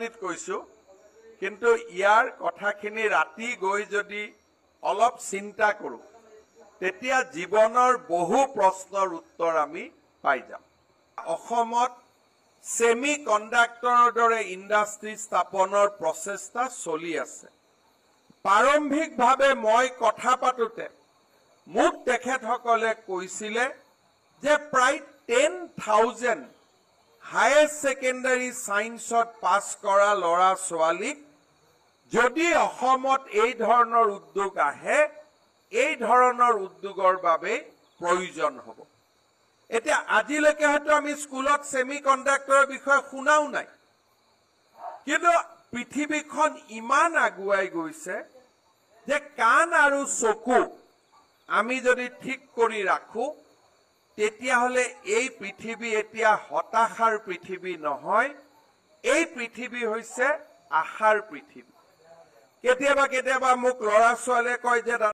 কৈছো কিন্তু ইয়াৰ কথাখিনি ৰাতি গৈ যদি অলপ চিন্তা কৰো তেতিয়া জীৱনৰ বহু প্ৰশ্নৰ উত্তৰ আমি পাই যাম। অসমত সেমি কণ্ডাক্টৰৰ দৰে ইণ্ডাষ্ট্ৰী স্থাপনৰ প্ৰচেষ্টা চলি আছে। প্ৰাৰম্ভিকভাৱে মই কথা পাতোতে মোক তেখেতসকলে কৈছিলে যে প্ৰায় 10,000 হায়াৰ সেকেন্ডাৰী সায়েন্সত পাছ কৰা ল'ৰা ছোৱালীক যদি অসমত এই ধৰণৰ উদ্যোগ আহে এই ধৰণৰ উদ্যোগৰ বাবে প্ৰয়োজন হ'ব। এতিয়া আজিলৈকে হয়তো আমি স্কুলত সেমি কণ্ডাক্টৰৰ বিষয়ে শুনাও নাই, কিন্তু পৃথিৱীখন ইমান আগুৱাই গৈছে যে কাণ আৰু চকু আমি যদি ঠিক কৰি ৰাখো তেতিয়াহ'লে এই পৃথিৱী এতিয়া হতাশাৰ পৃথিৱী নহয়, এই পৃথিৱী হৈছে আশাৰ পৃথিৱী। কেতিয়াবা কেতিয়াবা মোক ল'ৰা ছোৱালীয়ে কয় যে